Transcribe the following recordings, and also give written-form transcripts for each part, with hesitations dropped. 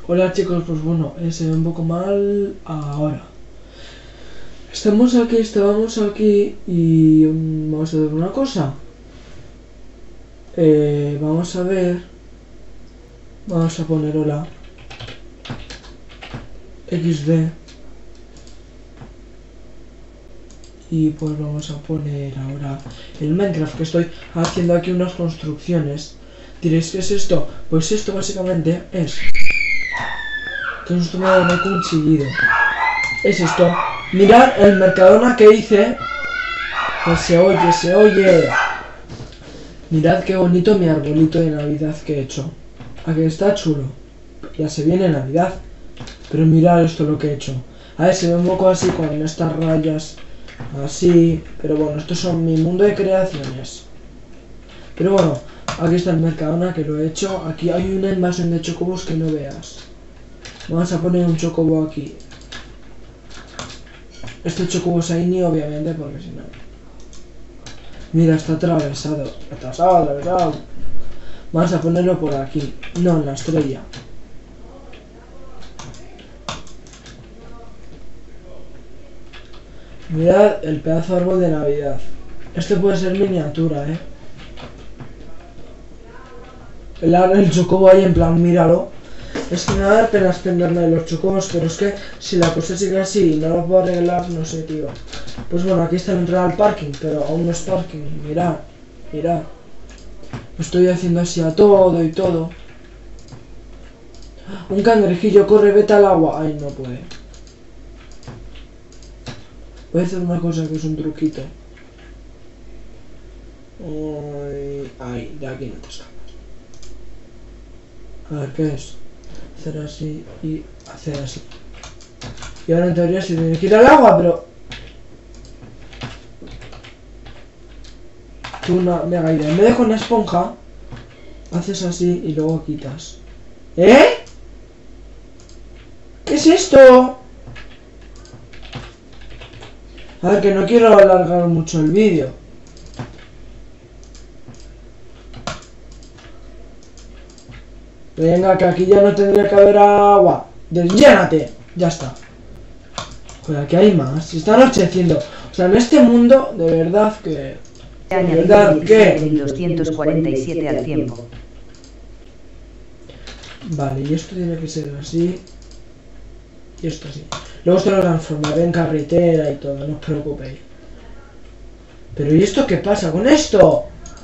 Hola chicos, pues bueno, se ve un poco mal ahora. Estábamos aquí y vamos a ver una cosa. Vamos a ver. Vamos a poner hola. XD. Y pues vamos a poner ahora el Minecraft, que estoy haciendo aquí unas construcciones. Diréis, ¿qué es esto? Pues esto básicamente es... que es un conseguido. Es esto. Mirad el Mercadona que hice. Pues se oye. Mirad qué bonito mi arbolito de Navidad que he hecho. ¿A que está chulo? Ya se viene Navidad. Pero mirad esto lo que he hecho. A ver, se ve un poco así con estas rayas. Así. Pero bueno, estos son mi mundo de creaciones. Pero bueno, aquí está el Mercadona que lo he hecho. Aquí hay una invasión de chocobos que no veas. Vamos a poner un chocobo aquí. Este chocobo shiny obviamente porque si no... Mira, está atravesado. Atravesado. Vamos a ponerlo por aquí. No, en la estrella. Mirad el pedazo de árbol de Navidad. Este puede ser miniatura, El chocobo ahí en plan, míralo. Es que me da pena extenderme de los chocobos, pero es que si la cosa sigue así y no lo puedo arreglar, no sé, tío. Pues bueno, aquí está la entrada al parking, pero aún no es parking. Mirad. Lo estoy haciendo así a todo y todo. Un cangrejillo, corre, vete al agua. Ay, no puede. Voy a hacer una cosa que es un truquito. Ay, de aquí no te escapas. A ver, ¿qué es? Hacer así y hacer así. Y ahora en teoría se tiene que ir al agua, pero... tú una mega idea. En vez de con la esponja, haces así y luego quitas. ¿Eh? ¿Qué es esto? A ver, que no quiero alargar mucho el vídeo. Venga, que aquí ya no tendría que haber agua. ¡Desllénate! Ya está. Joder, aquí hay más. Se está anocheciendo. O sea, en este mundo, de verdad que... De verdad que... 247 al tiempo. Vale, y esto tiene que ser así. Y esto así. Luego se lo transformaré en carretera y todo, no os preocupéis. Pero ¿y esto qué pasa con esto?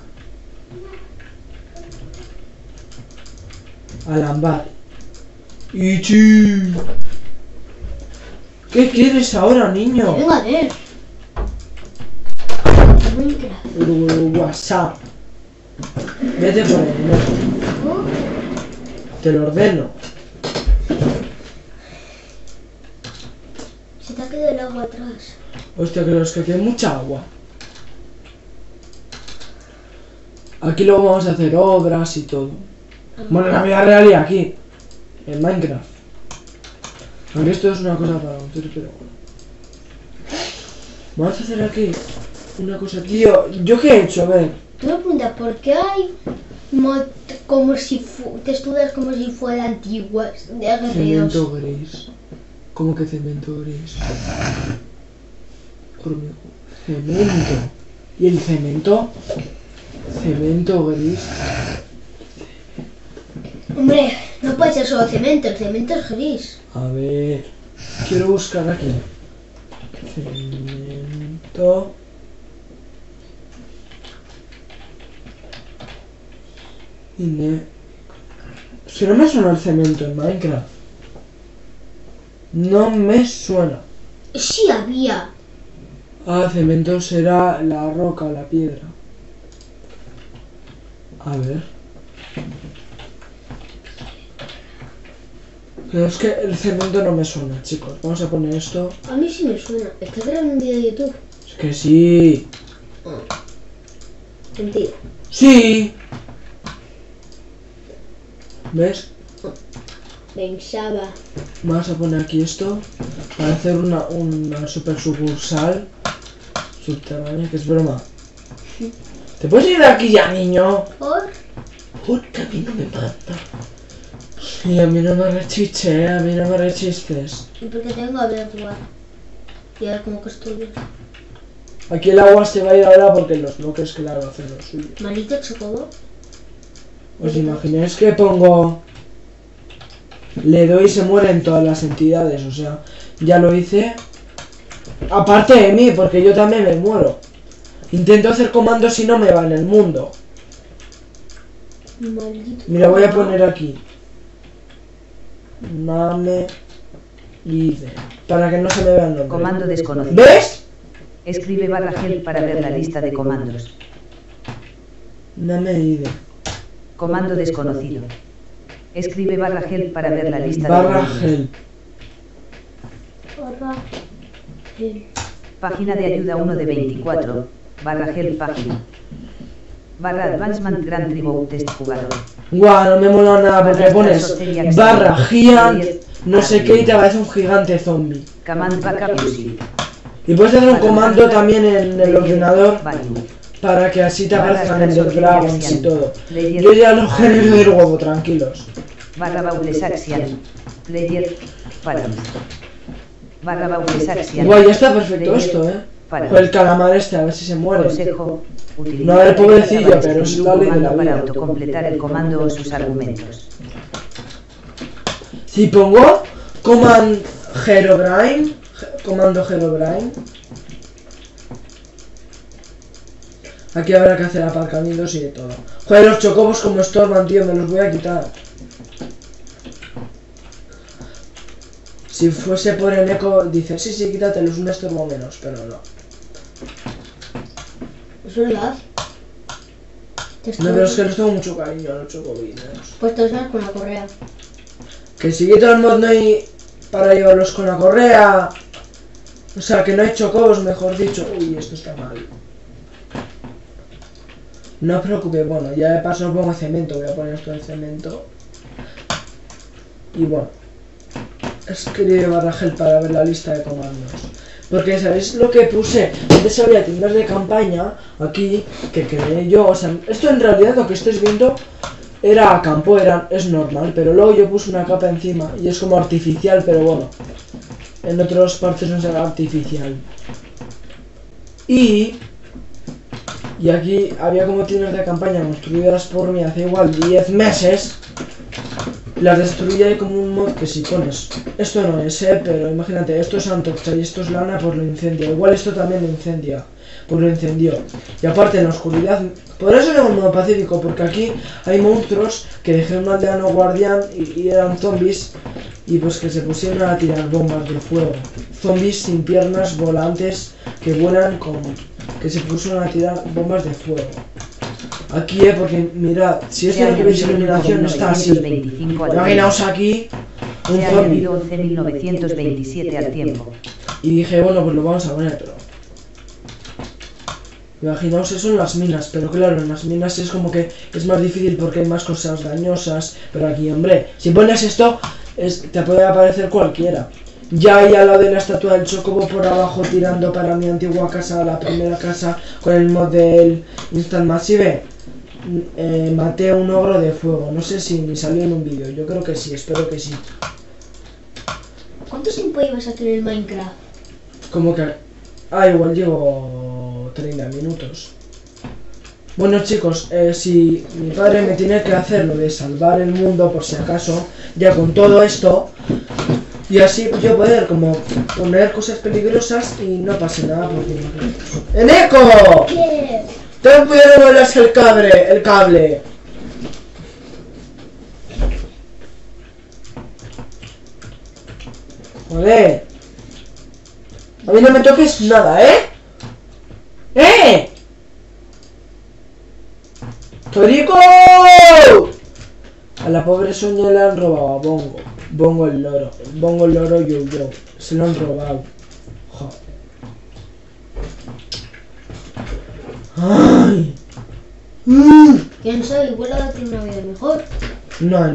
Alambar. ¡Ichi! ¿Qué quieres ahora, niño? Venga, a ver. WhatsApp. Vete por ahí, no. Te lo ordeno. Se te ha quedado el agua atrás. Hostia, que es que hay mucha agua. Aquí luego vamos a hacer obras y todo. Bueno, en la vida real y aquí. En Minecraft. Aunque esto es una cosa para otro, pero bueno. Vamos a hacer aquí una cosa, tío. ¿Yo qué he hecho? A ver. Tú me preguntas por qué hay como si texturas como si fueran antiguas de guerreros. Cemento gris. ¿Cómo que cemento gris? Cemento. ¿Y el cemento? Cemento gris. Hombre, no puede ser solo cemento, el cemento es gris. A ver. Quiero buscar aquí. Cemento. Es que no me suena el cemento en Minecraft. No me suena. Sí había. Ah, cemento será la roca, la piedra. A ver. Pero es que el cemento no me suena, chicos. Vamos a poner esto. A mí sí me suena. ¿Estás grabando un vídeo de YouTube? Es que sí. Mentira. Sí. ¿Ves? Pensaba. Vamos a poner aquí esto para hacer una super sucursal subterránea, que es broma. ¿Te puedes ir de aquí ya, niño? ¿Por? Porque a mí no me manda. Y a mí no me rechiche, a mí no me rechistes. ¿Y por qué tengo a ver jugar? Y a ver cómo construir. Aquí el agua se va a ir ahora porque los bloques, claro, hacen lo suyo. Maldito chocobo. ¿Os imagináis que pongo... Le doy y se mueren todas las entidades? O sea, ya lo hice. Aparte de mí, porque yo también me muero. Intento hacer comandos y no me va en el mundo. Maldito. Mira, voy a poner aquí. Mame Ide. Para que no se me vea el nombre. Comando desconocido. ¿Ves? Escribe /Help para ver la lista de comandos. Mame Ide. Comando desconocido. Escribe /Help para ver la lista de Barra comandos. help. Barra. Página de ayuda 1 de 24. /Help página. Advancement Grand Tribute Test jugador. Guau, no me mola nada porque pones barra gigant, no sé qué y te aparece un gigante zombie. Command backup music. Y puedes hacer un comando también en el ordenador para que así te aparezcan en los dragons y todo. Yo ya lo genero del huevo, tranquilos. Baules Axian. Player. Params. Baules Axian. Guay, ya está perfecto esto, Con el calamar este, a ver si se muere. Consejo. No, el pobrecillo, pero es la ley de la para vida. autocompletar el comando o sus argumentos. Si pongo comando Herobrine, aquí habrá que hacer aparcamientos y de todo. Joder, los chocobos como estorban, tío, me los voy a quitar. Si fuese por el eco, dice, sí, quítatelos, un estorbo menos, pero no. ¿Es verdad? No, pero es que les tengo mucho cariño a los chocobines. Pues te los das con la correa. Que si quito el mod no hay para llevarlos con la correa. O sea, que no hay chocobos, mejor dicho. Uy, esto está mal. No os preocupéis, bueno, ya de paso pongo cemento, voy a poner esto de cemento. Y bueno, escribe /Help para ver la lista de comandos. Porque ¿sabéis lo que puse? Antes había tiendas de campaña aquí que creé yo, o sea, esto en realidad lo que estáis viendo era campo, es normal, pero luego yo puse una capa encima y es como artificial, pero bueno, en otras partes no será artificial. Y aquí había como tiendas de campaña construidas por mí hace igual 10 meses. Las destruye ahí como un mod que si pones, esto no es, pero imagínate, esto es antorcha y esto es lana, pues lo incendia. Igual esto también lo incendia, pues lo incendió. Y aparte en la oscuridad, por eso era un modo pacífico, porque aquí hay monstruos que dejaron un aldeano guardián y eran zombies, y pues que se pusieron a tirar bombas de fuego. Zombies sin piernas volantes que vuelan que se pusieron a tirar bombas de fuego. Aquí, porque mirad, si esto no tuviese iluminación está así. Imaginaos aquí un Se ha zombie. añadido 11.927 al tiempo. Y dije, bueno, pues lo vamos a poner, pero... Imaginaos eso en las minas, pero claro, en las minas es como que es más difícil porque hay más cosas dañosas. Pero aquí, hombre, si pones esto, te puede aparecer cualquiera. Ya hay al lado de la estatua del chocobo por abajo tirando para mi antigua casa, la primera casa, con el mod del Instant Massive. Maté a un ogro de fuego, no sé si me salió en un vídeo, yo creo que sí, espero que sí. ¿Cuánto tiempo ibas a hacer el Minecraft? Como que... igual llevo 30 minutos. Bueno chicos, si mi padre me tiene que hacer lo de salvar el mundo por si acaso, ya con todo esto, y así yo poder como poner cosas peligrosas y no pase nada porque... ¡Eneco! ¿Qué? ¡Ten cuidado, no vuelas el cable! Joder. A mí no me toques nada, ¡Torico! A la pobre Sonia le han robado a Bongo. Bongo el loro yo. Se lo han robado. Joder. ¡Ay! ¿Quién sabe? Igual ahora tiene una vida mejor. No,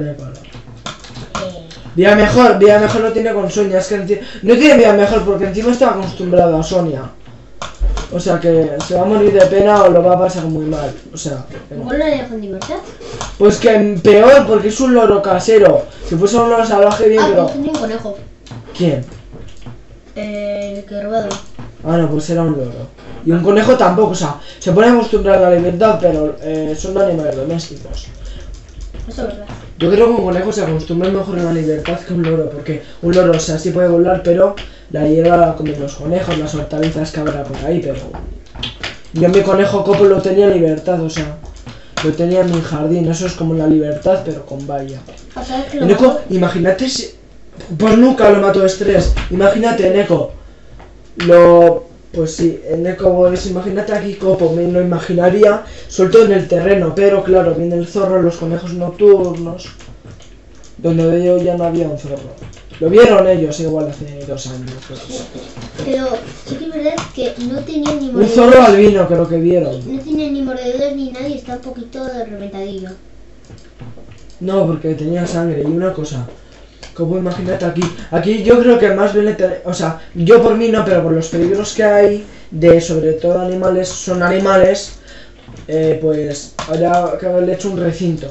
Vida mejor no tiene con Sonia. Es que no tiene vida mejor porque encima está acostumbrado a Sonia. O sea que se va a morir de pena o lo va a pasar muy mal. O sea, ¿Igual lo dejo en libertad? pues que peor porque es un loro casero. Si fuese un loro salvaje bien, Ah, pero... pues tenía un conejo. ¿Quién? El que he robado. Ah, no, pues era un loro. Y un conejo tampoco, o sea, se puede acostumbrar a la libertad, pero son animales domésticos. Eso es verdad. Yo creo que un conejo se acostumbra mejor a la libertad que un loro, porque un loro, o sea, sí puede volar, pero la hierba la comen los conejos, las hortalizas que habrá por ahí, pero... Yo mi conejo Copo lo tenía en libertad, o sea, lo tenía en mi jardín, eso es como la libertad, pero con valla. ¿Sabes que lo Neko, mató? imagínate si... Pues nunca lo mató estrés, imagínate, Neko. Pues sí, Neko, pues imagínate aquí Copo, me lo imaginaría suelto en el terreno, pero claro, viene el zorro, los conejos nocturnos, donde yo ya no había un zorro. Lo vieron ellos igual hace 2 años. Pero sí que es verdad que no tenía ni Un mordedores. zorro albino creo que vieron. No tenía ni mordedores ni nada y está un poquito reventadillo. No, porque tenía sangre. Y una cosa, como imagínate aquí yo creo que más bien o sea, yo por mí no, pero por los peligros que hay de sobre todo animales, son animales, pues habría que haberle hecho un recinto.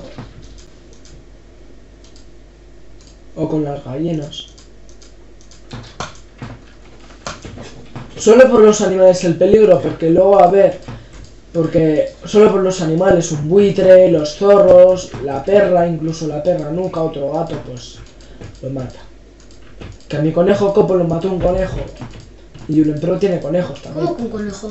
O con las gallinas. Solo por los animales el peligro, porque luego a ver, porque solo por los animales, un buitre, los zorros, la perra, incluso la perra nuca, otro gato, pues lo mata. Que a mi conejo Copo lo mató un conejo. Y un emperro tiene conejos también. ¿Cómo que un conejo?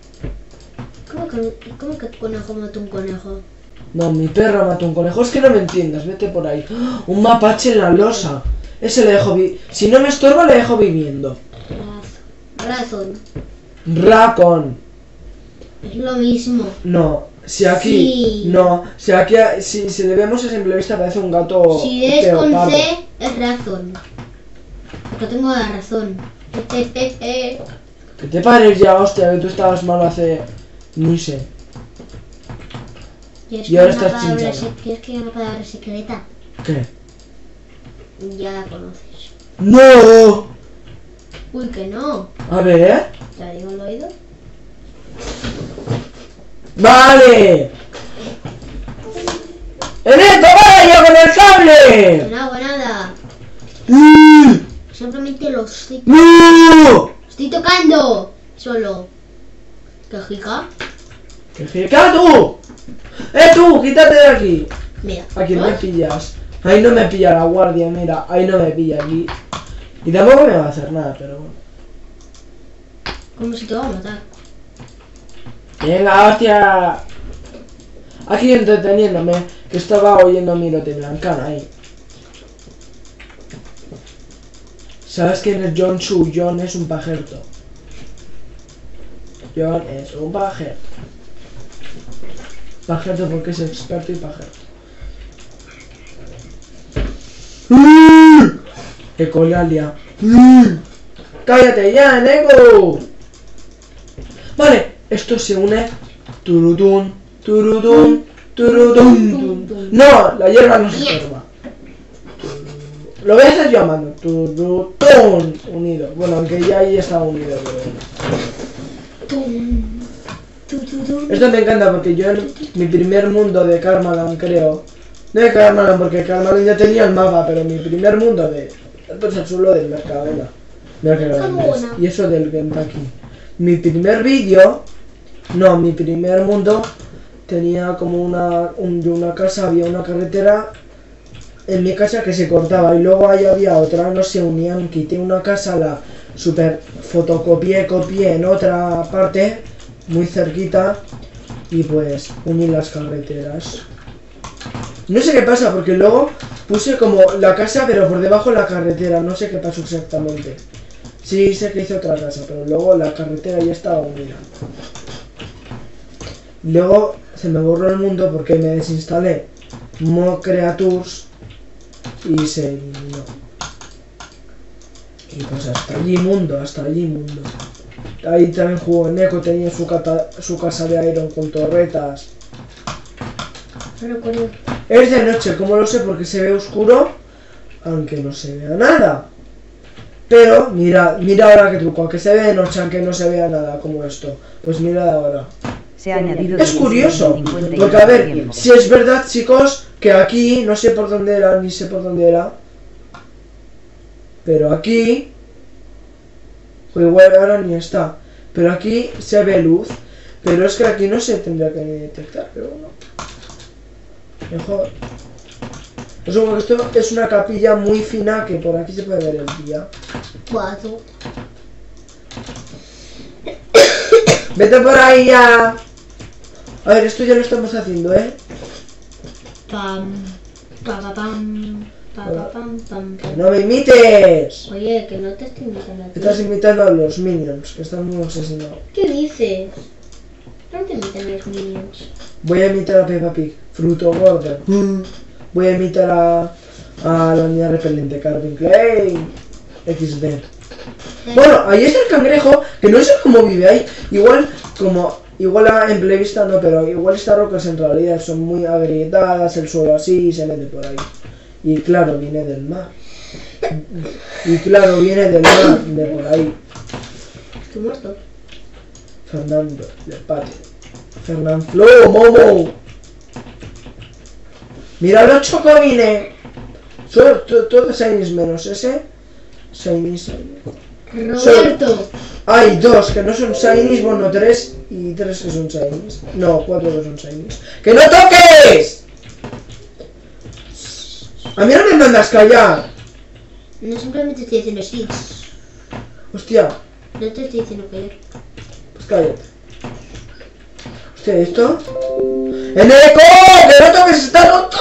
¿Cómo que tu conejo mató un conejo? No, mi perra mató un conejo. Es que no me entiendas, vete por ahí. ¡Oh! Un mapache en la losa. Ese le dejo si no me estorba, le dejo viviendo. Razón. Raccoon. Es lo mismo. No, si aquí... Sí. No, si le vemos a simple vista parece un gato Si es con teopado. C, es razón. Porque tengo la razón. Que te pares ya, hostia, que tú estabas mal hace... Ni sé. ¿Quieres Y ahora que haya estás una palabra chinchando. ¿Quieres que haya una palabra secreta? ¿Qué? Ya la conoces. ¡No! Uy, que no. A ver... ¿Te la digo al oído? ¡Vale! ¡Ernesto, vaya con el cable! No hago nada. Simplemente lo estoy ¡No! tocando. Solo. ¿Qué jica? ¡Que jica tú! Tú! ¡Quítate de aquí! Mira. Aquí me ¿ves? pillas. Ahí no me pilla la guardia, mira. Ahí no me pilla aquí. Y tampoco me va a hacer nada, pero bueno. Como si te va a matar. Venga, hostia. Aquí entreteniéndome, que estaba oyendo Miro de Blancana ahí. ¿Sabes quién es John Chu? John es un pajerto. John es un pajerto. Pajerto porque es experto y pajerto. Ecolalia. ¡Cállate ya, Neko! Vale, esto se une. Turutún, turutún, turutún, tun. No, la hierba no se forma. Lo voy a hacer yo a mano. Turutún, unido. Bueno, aunque ya ahí estaba unido, pero bueno. Esto me encanta porque yo en mi primer mundo de Karmaland creo. No de Karmaland porque Karmaland ya tenía el mapa, pero mi primer mundo de... Entonces el suelo del Mercadona. Y eso del Kentucky. Mi primer vídeo, no, mi primer mundo tenía como una casa, había una carretera en mi casa que se cortaba y luego ahí había otra, no se unían, quité una casa, la super fotocopié, copié en otra parte, muy cerquita y pues uní las carreteras. No sé qué pasa porque luego puse como la casa pero por debajo de la carretera, no sé qué pasó exactamente. Sí, sé que hice otra casa, pero luego la carretera ya estaba unida. Luego se me borró el mundo porque me desinstalé Mo Creatures y se eliminó. Y pues hasta allí mundo, hasta allí mundo. Ahí también jugó Neko, tenía su casa de Iron con torretas. No recuerdo. Es de noche, ¿cómo lo sé? Porque se ve oscuro, aunque no se vea nada. Pero mira ahora qué truco, que se ve de noche aunque no se vea nada como esto. Pues mira ahora. Se ha añadido Es curioso, 50 porque a ver, tiempo. si es verdad chicos, que aquí, no sé por dónde era, ni sé por dónde era. Pero aquí, pues igual ahora ni está. Pero aquí se ve luz, pero es que aquí no se tendría que detectar, pero bueno. Mejor. Supongo que esto es una capilla muy fina que por aquí se puede ver el día. 4. ¡Vete por ahí ya! A ver, esto ya lo estamos haciendo, ¿eh? Pam, pa, pa, pam, pa, pa, pam, pam, pam. ¡No me imites! Oye, que no te estoy invitando a ti. Estás imitando a los Minions, que están muy obsesionados. ¿Qué dices? No te invitan los Minions. Voy a imitar a Peppa Pig, Fruto Gordo. Voy a imitar a la niña repelente, Calvin Klein, XD. Bueno, ahí está el cangrejo, que no sé cómo vive ahí. Igual en plevista no, pero igual estas rocas en realidad son muy agrietadas, el suelo así y se mete por ahí. Y claro, viene del mar. Y claro, viene del mar, de por ahí. Estoy muerto. Fernando, del patio. Fernanfloo, Momo. Mira los chocobines. Son todos shinies menos ese. Shinies. Roberto. Hay dos que no son shinies, bueno, tres y tres que son shinies. No, cuatro que son shinies. ¡Que no toques! A mí no me mandas callar. No, simplemente estoy diciendo sí. Hostia, No te estoy diciendo que pues cállate. Hostia, ¿esto? ¡Eneco! ¡Que no toques! ¡Está roto!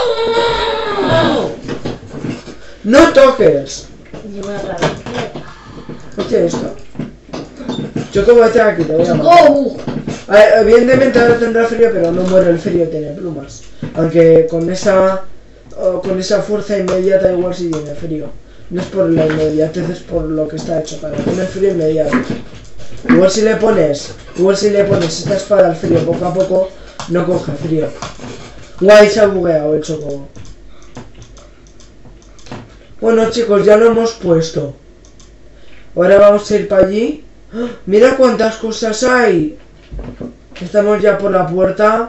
¡No toques! llevo la rabia. Hostia, ¿esto? Choco, vete aquí, te voy a matar. ¡Oh! A ver, evidentemente ahora tendrá frío, pero no muere el frío, tiene plumas. Aunque con esa fuerza inmediata igual sí tiene frío. No es por la inmediatez, es por lo que está hecho para tener frío inmediato. Igual si le pones esta espada al frío poco a poco, no coge frío. Guay, se ha bugueado el choco. Bueno chicos, ya lo hemos puesto. Ahora vamos a ir para allí. ¡Ah! Mira cuántas cosas hay. Estamos ya por la puerta.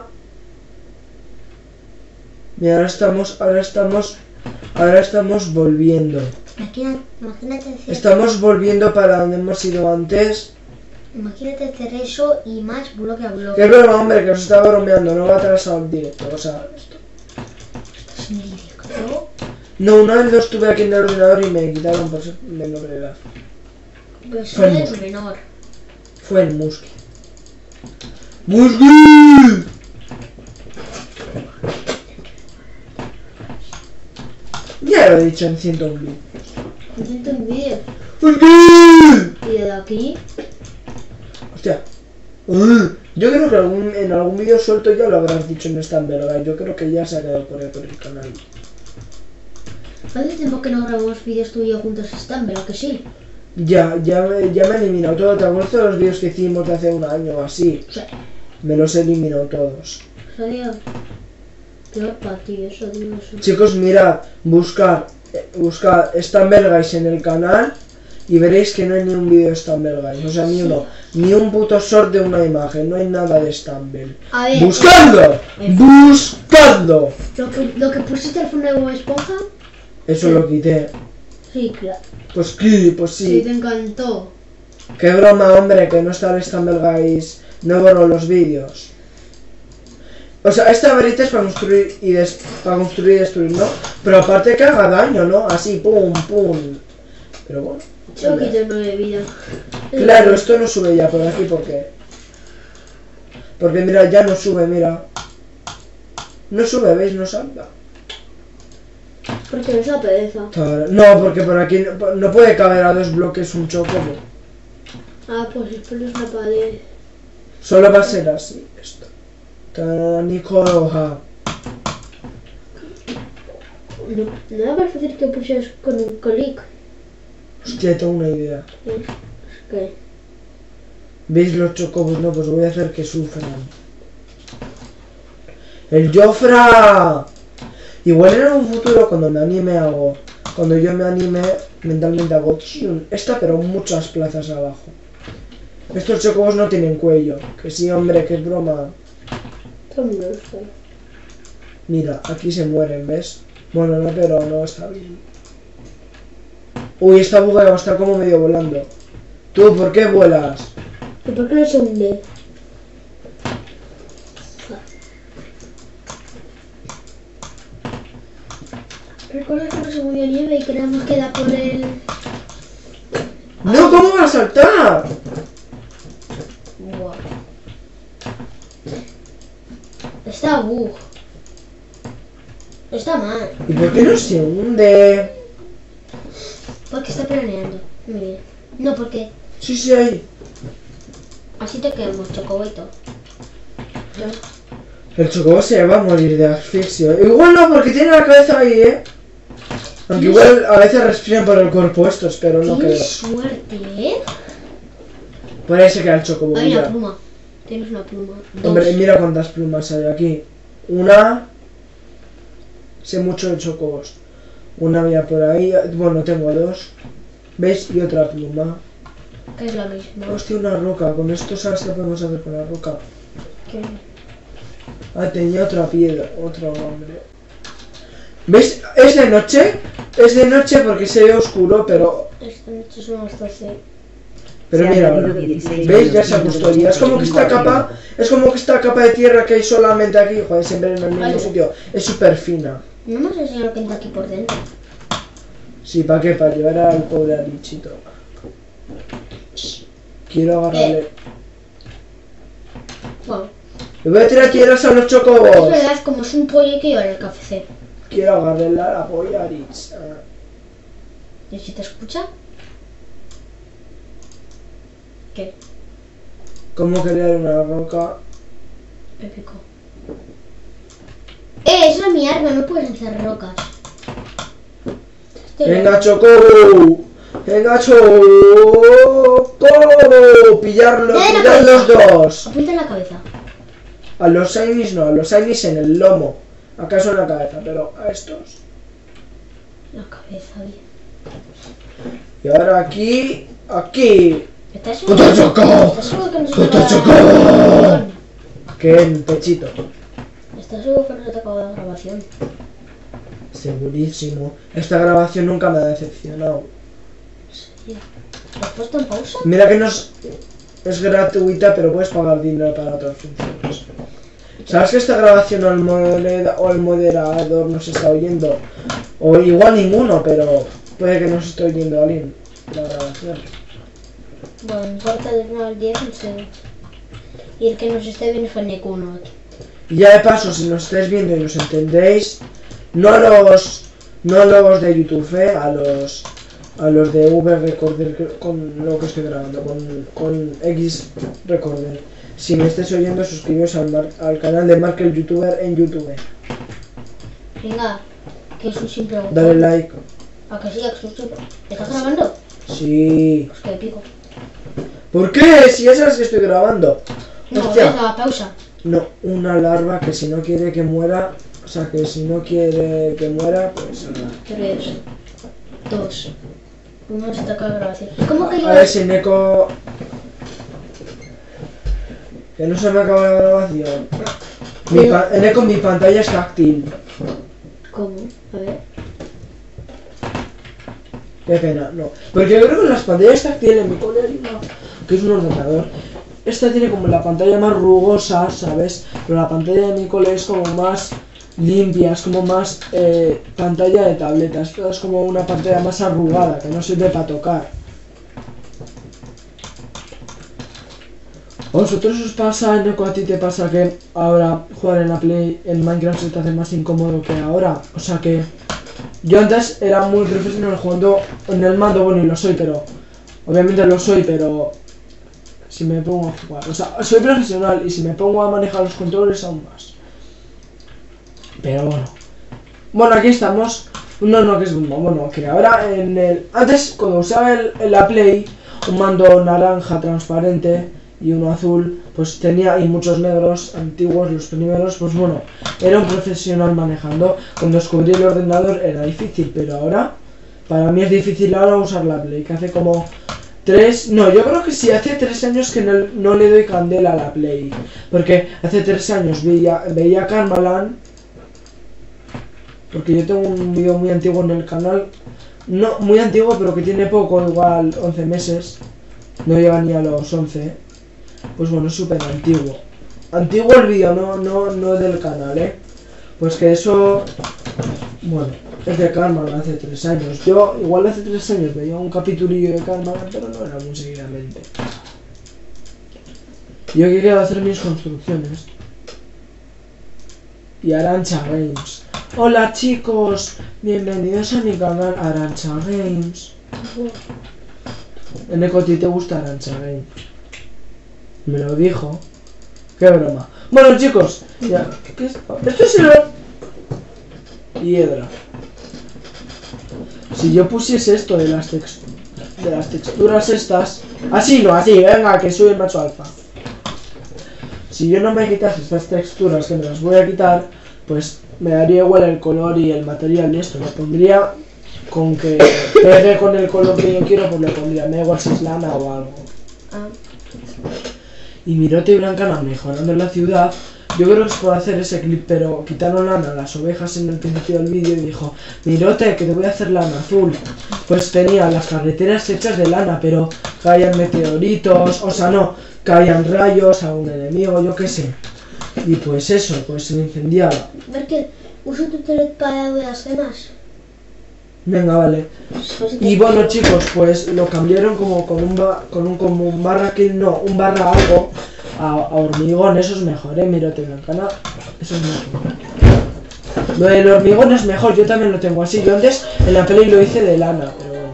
Mira, ahora estamos volviendo. Imagínate Estamos volviendo para donde hemos ido antes. Imagínate hacer eso y más bloque a bloque. Qué broma, hombre, que os estaba bromeando, no va a atrasar el directo, o sea, esto. ¿Estás en directo? No, una vez lo estuve aquí en el ordenador y me quitaron por ser menor de edad. Pues Fue eres Musky. menor. Fue en Musky. ¡Musky! Ya lo he dicho en 101 vídeos. Intento un vídeo. ¡Musky! Y de aquí. Hostia. Yo creo que en algún vídeo suelto ya lo habrás dicho en esta verga. Yo creo que ya se ha quedado por ahí por el canal. Hace tiempo que no grabamos vídeos tú y yo juntos están, ¿verdad que sí? Ya me he eliminado todo. ¿Te acuerdas de los vídeos que hicimos de hace un año o así? Sí. Me los he eliminado todos. Salía peor para ti, eso digo eso. Chicos, mirad, buscad Stumble Guys en el canal y veréis que no hay ni un vídeo de Stumble Guys. O sea, ni uno. Ni un puto short de una imagen. No hay nada de Stumble. A ver, ¡Buscadlo! ¡Buscadlo! lo que pusiste al fondo de Bob Esponja, Eso lo quité. sí, claro. Pues Sí, sí. te encantó. Qué broma, hombre, que no está el Stumble Guys. No borro los vídeos. O sea, esta varita es para construir y destruir, ¿no? Pero aparte que haga daño, ¿no? Así, pum, pum. Pero bueno. Yo quito 9 vidas. Claro, esto no sube ya por aquí, ¿por qué? Porque mira, ya no sube, mira. No sube, ¿veis? No salta. Porque no es una pereza. No, porque por aquí no puede caber a dos bloques un chocobo. Ah, pues esto no es una pared. Solo va a ser así, esto. Tanicoloja. No era más fácil que pusieras con un colic. Hostia, tengo una idea. ¿Qué? ¿Veis los chocobos? No, pues voy a hacer que sufran. ¡El Jofra! Igual en un futuro cuando me anime hago cuando yo me anime, mentalmente hago chiun. Esta, pero muchas plazas abajo. Estos chocobos no tienen cuello. Que sí, hombre, que es broma. Mira, aquí se mueren, ¿ves? Bueno, no, pero no está bien. Uy, está bugueado, está como medio volando. Tú, ¿por qué vuelas? ¿Y por qué no se hunde? ¿Recuerdas cuando se movió nieve y creemos que da por el...? ¡No! ¿Cómo va a saltar? Wow. Está bug. Está mal. ¿Y por qué no se hunde? Porque está planeando. Mire. No, porque Sí, sí, ahí. así te quedamos, chocoboito. El chocobo se va a morir de asfixia. Igual no, porque tiene la cabeza ahí, ¿eh? Aunque igual a veces respiran por el cuerpo estos, pero no creo. Tienes suerte, ¿eh? Por ahí se queda el chocobo. Hay una Mira. pluma. Tienes una pluma. Hombre, Dos. mira cuántas plumas hay aquí. Una. Sé mucho de chocobos. Una había por ahí. Bueno, tengo dos. ¿Veis? Y otra pluma. Que es la misma. Hostia, una roca. Con esto, ¿sabes qué podemos hacer con la roca? ¿Qué? Ah, tenía otra piedra. Otro hombre. ¿Ves? Es de noche. Es de noche porque se ve oscuro, pero. Esta noche son las 12. Pero Se ha mira añadido ahora. 16 ¿Veis? Ya minutos se en ajustó. Y es como que esta capa. Es como que esta capa de tierra que hay solamente aquí. Joder, siempre en el mismo Vale. sitio. Es súper fina. No me has enseñado lo que entra aquí por dentro. Sí, ¿para qué? Para llevar al pobre alichito. Quiero agarrarle. Wow. Le voy a tirar piedras a los Es chocobos. verdad, como es un pollo hay que llevar el café. Quiero agarrarle la polla a Lich. ¿Y si te escucha? ¿Qué? ¿Cómo crear una roca? Épico. Esa es mi arma, no puedes lanzar rocas. Venga, chocobo. Venga, chocobo. Pillarlo, Dale la pillar los cabeza. dos. Apunta en la cabeza. A los shinies no, a los shinies en el lomo. Acaso en la cabeza, pero a estos. La cabeza, bien. Y ahora aquí, aquí. ¿Estás ¡Puto seguro? chocobo! ¿Estás seguro que no se ¡Puto te acaba chocobo! la grabación? Que en pechito. ¿Estás seguro que no se te acaba la grabación? Segurísimo. Esta grabación nunca me ha decepcionado. Sí. ¿Lo has puesto en pausa? Mira que no es gratuita, pero puedes pagar dinero para otras funciones. ¿Sabes que esta grabación o el moderador nos está oyendo? O igual ninguno, pero puede que nos esté oyendo alguien la grabación. Bueno, importa del 1 al 10 y el que nos esté viendo es el Nekunot. Y ya de paso, si nos estáis viendo y nos entendéis, no los de YouTube, a los de V Recorder con lo que estoy grabando, con X Recorder. Si me estáis oyendo, suscribiros al canal de Mark el YouTuber en YouTube. Venga, que es un simple botón. Dale like. ¿A que sí? ¿A que es un simple? ¿Estás grabando? Sí. Pues que pico. ¿Por qué? Si ya sabes que estoy grabando. No, Hostia. deja la pausa. No, una larva que si no quiere que muera, o sea que si no quiere que muera, pues... 3, 2, 1, se te acaba la grabación. ¿Cómo que A ver si Neko... Que no se me acaba la grabación. Neko, mi pantalla es táctil. ¿Cómo? A ver. Qué pena, no. Porque yo creo que las pantallas táctiles en mi cole hay una, que es un ordenador. Esta tiene como la pantalla más rugosa, ¿sabes? Pero la pantalla de mi cole es como más limpia, es como más pantalla de tableta. Esta es como una pantalla más arrugada, que no sirve para tocar. ¿A vosotros os pasa, Neko, a ti te pasa que ahora jugar en la Play, en Minecraft se te hace más incómodo que ahora? O sea que yo antes era muy profesional jugando en el mando, bueno, y lo soy, pero obviamente lo soy, pero si me pongo a jugar, o sea, soy profesional y si me pongo a manejar los controles aún más. Pero bueno, aquí estamos. No, que es bueno, que ahora en el... Antes, cuando usaba la Play, un mando naranja transparente y uno azul, pues tenía, y muchos negros antiguos, los primeros, pues bueno, era un profesional manejando. Cuando descubrí el ordenador era difícil, pero ahora Para mí es difícil ahora usar la Play, que hace como 3... No, yo creo que sí, hace 3 años que no le doy candela a la Play. Porque hace 3 años veía Karmaland. Porque yo tengo un vídeo muy antiguo en el canal. No, muy antiguo, pero que tiene poco, igual 11 meses. No llega ni a los 11. Pues bueno, es súper antiguo. Antiguo el vídeo, no del canal, Pues que eso... Bueno, es de Karmaland hace 3 años. Yo igual hace 3 años veía un capitulillo de Karmaland, pero no era muy seguidamente. Yo quería hacer mis construcciones. Y Arancha Games. Hola chicos, bienvenidos a mi canal Arancha Games. Eneco, ¿a ti te gusta Arancha Games? Me lo dijo. Qué broma. Bueno chicos, ya. ¿Qué es? Esto es el... Piedra. Si yo pusiese esto de las texturas estas... Así no, así, venga, que soy el macho alfa. Si yo no me quitase estas texturas, que me las voy a quitar, pues me daría igual el color y el material y esto. Lo pondría con que pegue con el color que yo quiero, pues le pondría, me da igual si es lana o algo. Y Mirote y Blancana mejorando la ciudad. Yo creo que se puede hacer ese clip, pero quitaron lana a las ovejas en el principio del vídeo y dijo: Mirote, que te voy a hacer lana azul. Pues tenía las carreteras hechas de lana, pero caían meteoritos, o sea no, caían rayos a un enemigo, yo qué sé. Y pues eso, pues se incendiaba. Merkel, uso tu telet para las cenas. Venga, vale. Y bueno chicos, pues lo cambiaron como con un barra kill, no, un barra algo a hormigón. Eso es mejor, Mirote Blancana. Eso es mejor. Lo del hormigón es mejor, yo también lo tengo así. Yo antes en la peli lo hice de lana, pero bueno.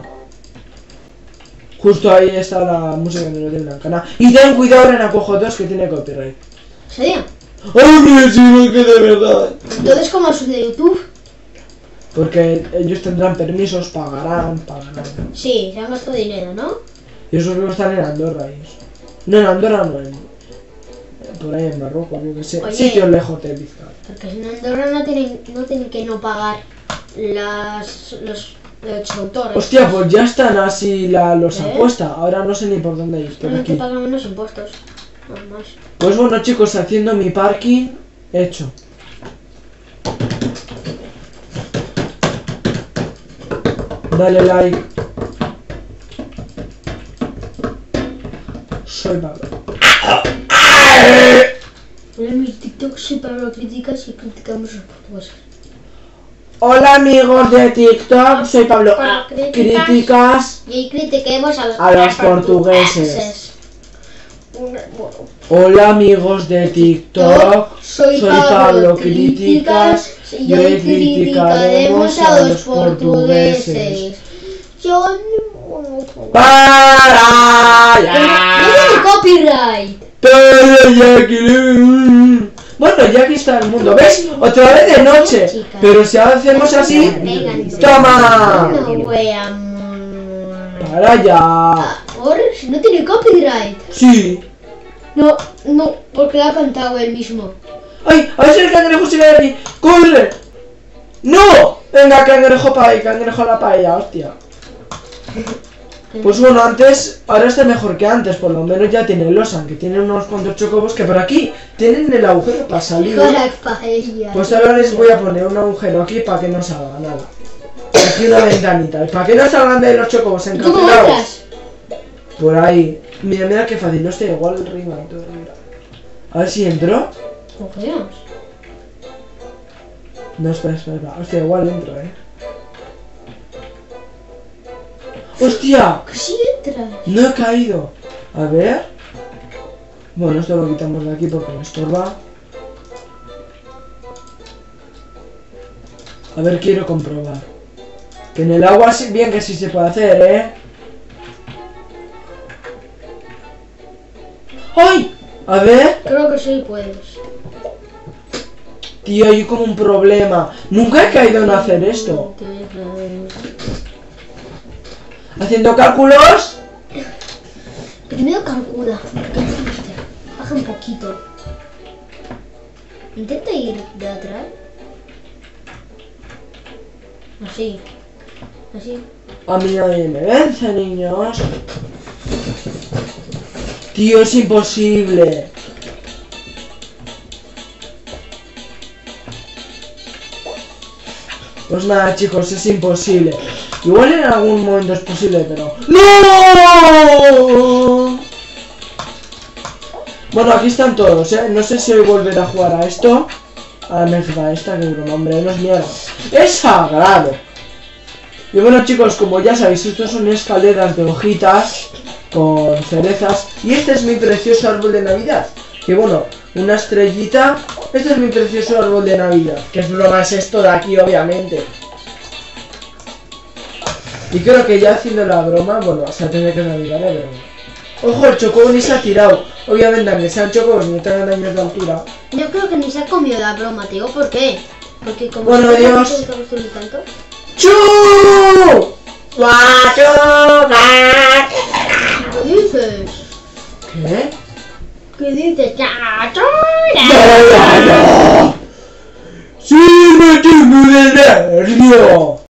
Justo ahí está la música de Mirote Blancana. Y ten cuidado en Acojo 2 que tiene copyright. ¿En serio? ¡Ay, sí, que de verdad! Entonces, ¿cómo es de YouTube? Porque ellos tendrán permisos, pagarán. Sí, se han gastado dinero, ¿no? Y esos no están en Andorra, ellos. No, en Andorra no, por ahí en Marruecos, yo que sé. Oye, Sitios lejos de Vizcaya. Porque en Andorra no tienen que no pagar los autores. Hostia, pues ya están así los apuestas. Ahora no sé ni por dónde ir. Por Tienen que aquí. pagar menos impuestos. Nada más. Pues bueno chicos, haciendo mi parking hecho. Dale like. Soy Pablo. En mi TikTok soy Pablo Críticas y criticamos a los portugueses. Hola amigos de TikTok, soy Pablo. Críticas. Y critiquemos a los portugueses. Hola amigos de TikTok, soy Pablo Críticas y hoy criticaremos a los portugueses. Yo no... ¡Para! ¡No tiene copyright! Bueno, ya aquí está el mundo, ¿ves? Otra vez de noche. Pero si hacemos así... ¡Toma! No voy a... ¡Para ya! ¿Por? Si no tiene copyright. Sí. No, porque lo ha cantado él mismo. ¡Ay! A ver si el cangrejo se cae de aquí. ¡Corre! ¡No! Venga, cangrejo para ahí, cangrejo a la paella, hostia. Pues bueno, ahora está mejor que antes, por lo menos ya tiene el Losan, que tiene unos cuantos chocobos que por aquí tienen el agujero para salir. Pues ahora les voy a poner un agujero aquí para que no salga nada. Aquí una ventanita, para que no salgan de los chocobos encarcelados. Por ahí. Mira qué fácil, no estoy igual arriba y todo, mira. A ver si entro. No, espera. Hostia, igual entro, ¡Hostia! ¿Qué si entras? No he caído. A ver. Bueno, esto lo quitamos de aquí porque me estorba. A ver, quiero comprobar. Que en el agua sí, bien que sí se puede hacer, ¡Ay! A ver. Creo que sí puedes. Tío, hay como un problema. Nunca he caído en hacer esto. Haciendo cálculos. Primero calcula. Baja un poquito. Intenta ir de atrás. Así. Así. A mí nadie me vence, niños. Tío, es imposible. Pues nada, chicos, es imposible. Igual en algún momento es posible, pero... ¡No! Bueno, aquí están todos, ¿eh? No sé si hoy volveré a jugar a esto. A la mezcla esta, que broma, hombre, no es mierda. ¡Es sagrado! Y bueno, chicos, como ya sabéis, estos son escaleras de hojitas con cerezas. Y este es mi precioso árbol de Navidad. Que bueno, una estrellita. Este es mi precioso árbol de Navidad. Que es broma, es esto de aquí, obviamente. Y creo que ya haciendo la broma, bueno, se tendré que navegar, pero... Ojo, el chocobo ni se ha tirado. Obviamente, aunque sean chocobos ni tengan años de altura. Yo creo que ni se ha comido la broma, te digo por qué. Porque como Bueno, se adiós. ha construido tanto. ¡Chu! ¡Guacho! ¿Qué dices? ¿Qué? ¿Qué dices? ¡Chacho! ¡No! ¡Sí, me tengo de nervio!